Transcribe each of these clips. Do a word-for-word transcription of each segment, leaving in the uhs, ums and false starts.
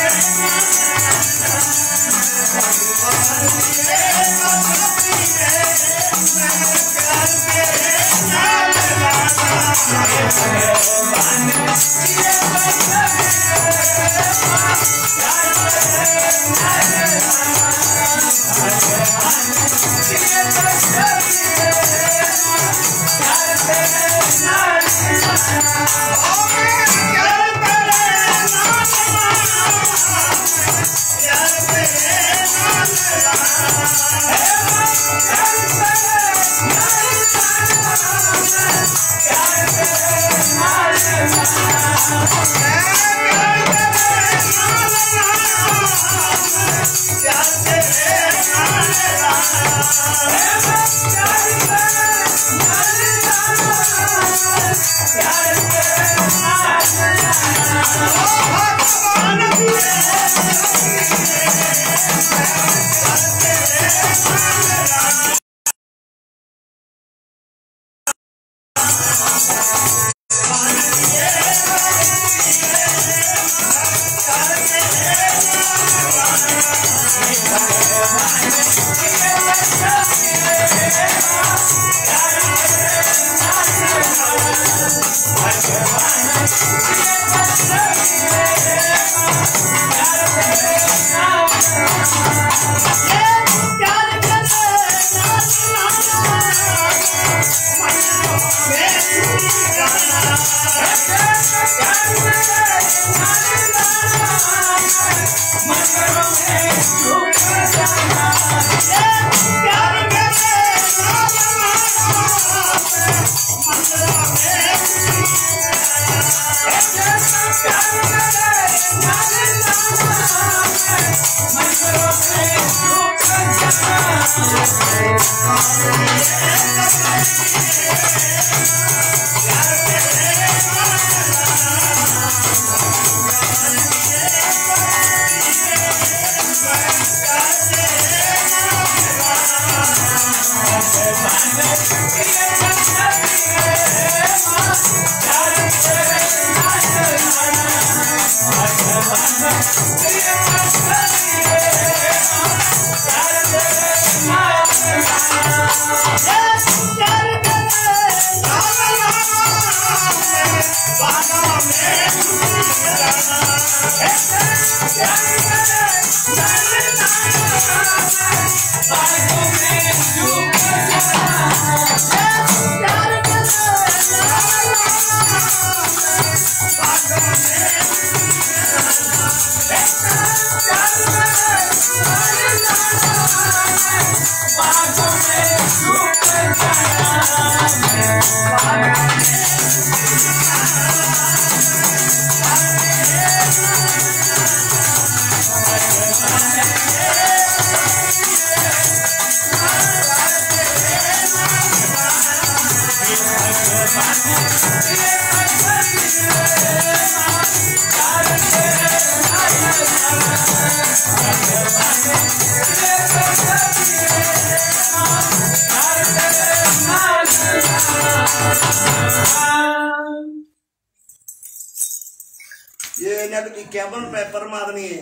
इक्यावन पेपर आदरणीय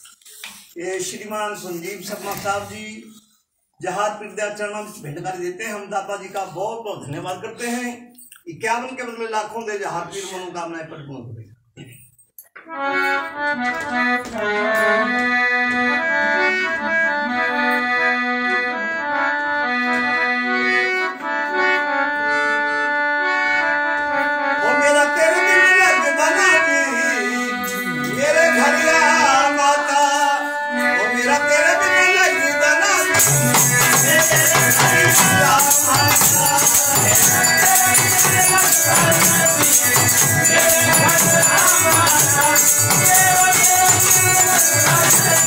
ये श्रीमान संजीव शर्मा साहब जी जहाज विद्या चरणों में भेंटकारी देते हैं। हम दाता जी का बहुत बहुत धन्यवाद करते हैं। इक्यावन के बदले लाखों दे जहाज पीर मनोकामनाएं परिपूर्ण करें। Yeah.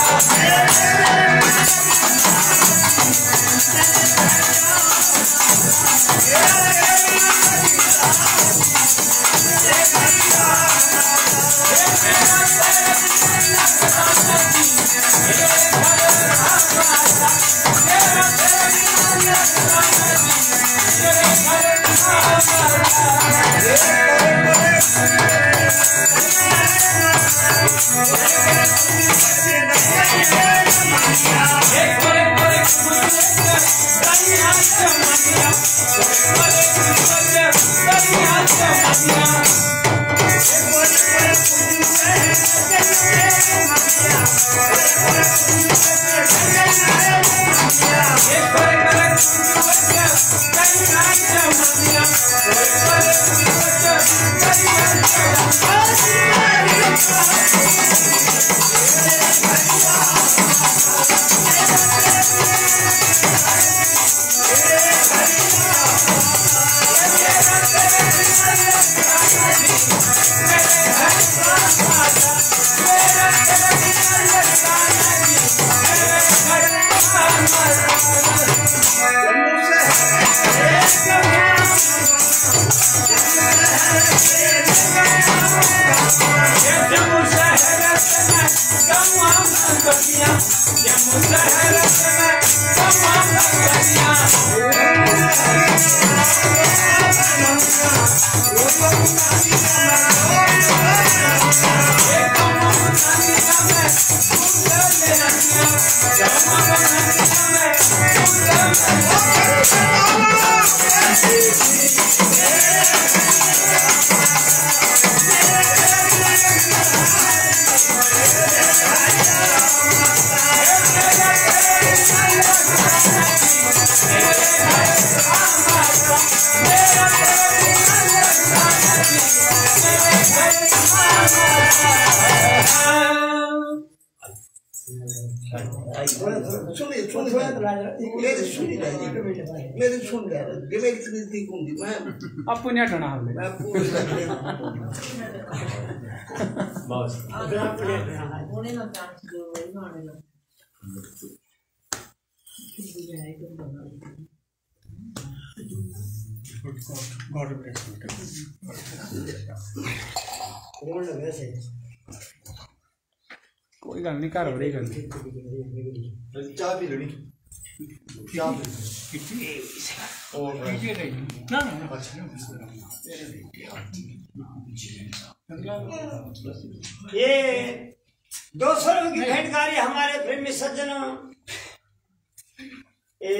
मेरी सुन रहा है ये मेरी स्मृति कौन दी मैं आपको नहीं हटाना हमने मैं पूरा कर लेना बस अगर आप ले रहा है उन्हें ना चांस दो वही माने ना किसी जाए तो बना गॉड ब्लेस यू कौन लगा वैसे कोई गल नहीं घर बड़ी गल चाय पी लेनी चाय और ना ना अच्छा ये दो सौ रुपये की भेंटकारी हमारे प्रेमी सज्जनों ये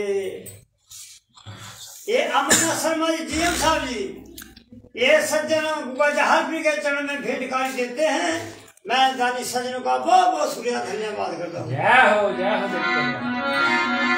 ये अमरनाथ शर्मा जी जीएम साहब जी ये सज्जनों जहाजपुरी के चरण में भेंटकारी देते हैं। मैं दानी सज्जनों का बहुत बहुत शुक्रिया धन्यवाद करता हूँ। जय हो जय हो।